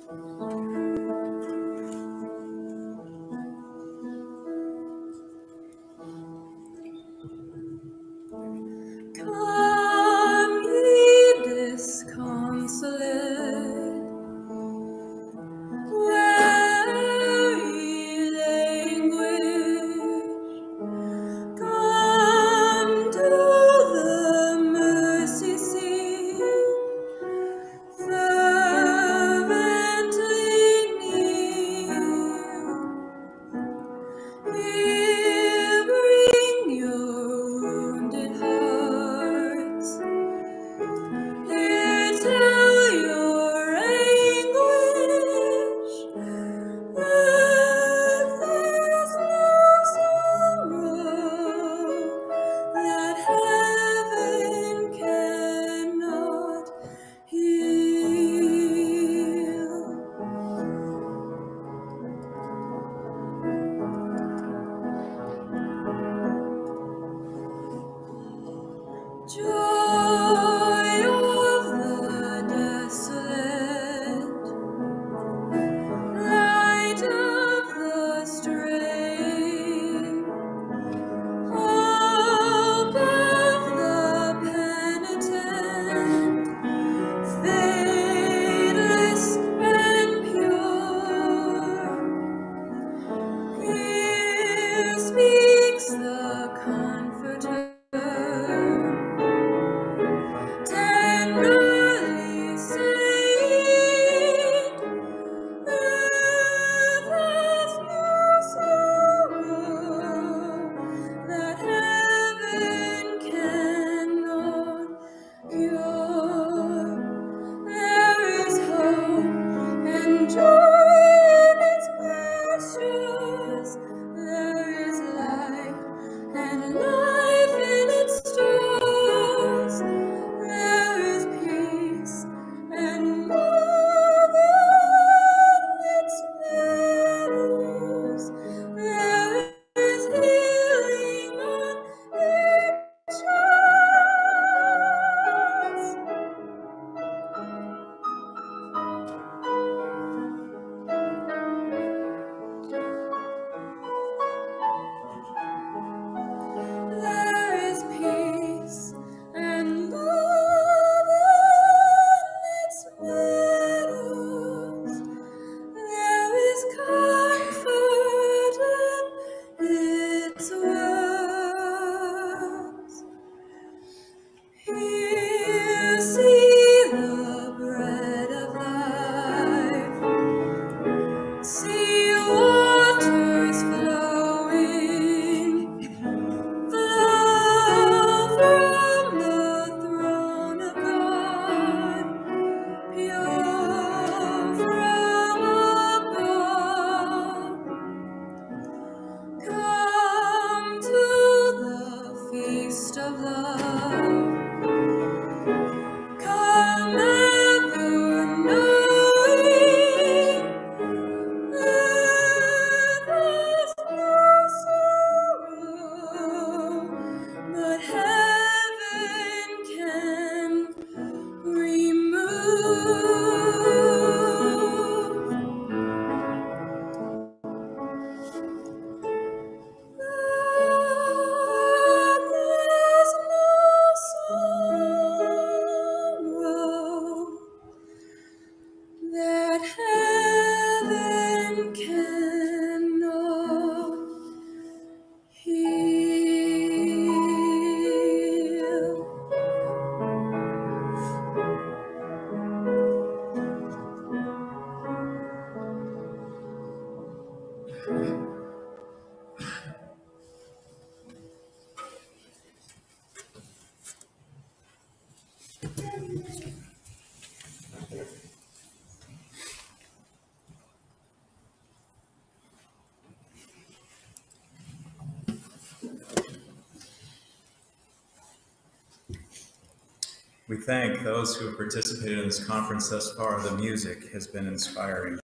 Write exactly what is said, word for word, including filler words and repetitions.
Come, ye disconsolate, where ye languish, come to the mercy seat, fervently kneel. Here bring your wounded hearts, here tell your anguish, that there's no sorrow that heaven cannot heal. Joy of the desolate, light of the straying, hope of the penitent, fadeless and pure. Here speaks the Comforter, tenderly saying that there's no sorrow that heaven cannot cure. There is hope and joy in its pastures. There is life and life in its stores. There is peace and love in its meadows. There is healing on its shores. There is peace and love in its meadows. There is comfort in its wells. Here see the bread of life. See waters flowing, flow from the throne of God, pure from above. Come to the feast of love. Come ever knowing that there's no sorrow that heaven can remove. That there's no sorrow that heaven cannot heal. We thank those who have participated in this conference thus far. The music has been inspiring.